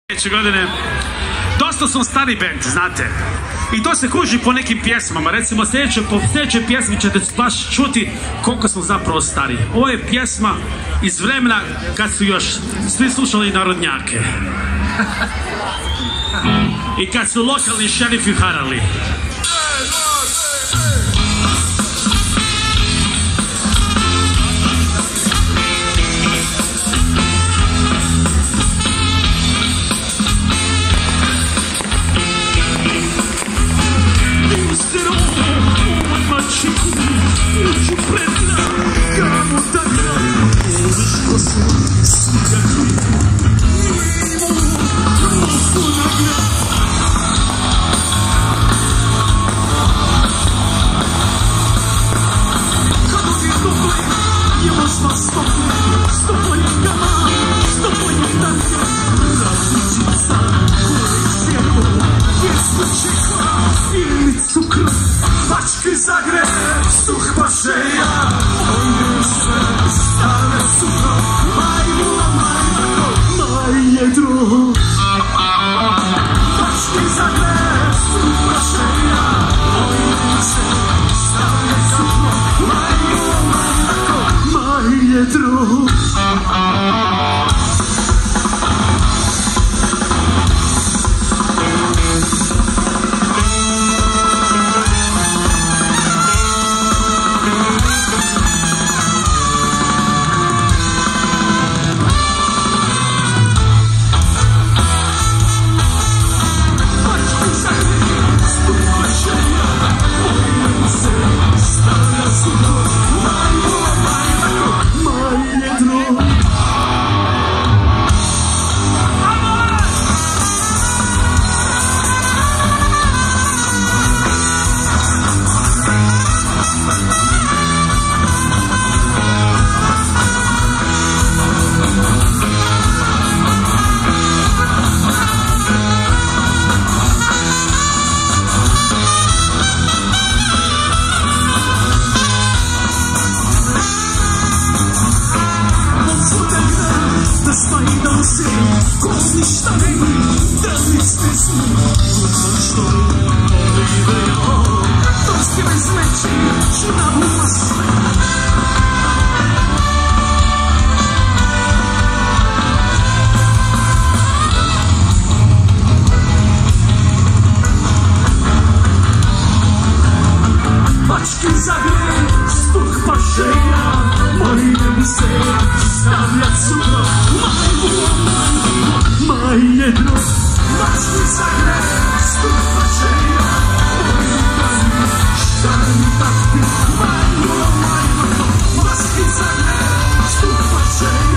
Sljedeće godine dosta smo stari band, znate, i to se kuži po nekim pjesmama. Recimo po sljedećoj pjesmi ćete baš čuti koliko smo zapravo stari. Ovo je pjesma iz vremena kad su još svi slušali narodnjake i kad su lokalni šerifi harali. Bački Zagreb, suh pašeja, ovdje sve stane suho, majmula, majmako, majedro. Bački Zagreb, suh pašeja, ovdje sve stane suho, majmula, majmako, majedro. Ništa nema, da li ste snu, što olivejo, to ste bez meči, čuna u masu. Bački Zagreb, stuh pašeja, moji se stavljat suho, majmula, majedro. Bački Zagreb, stuh pašeja, moji šta mi takti, majmula, majmako. Bački Zagreb, stuh pašeja.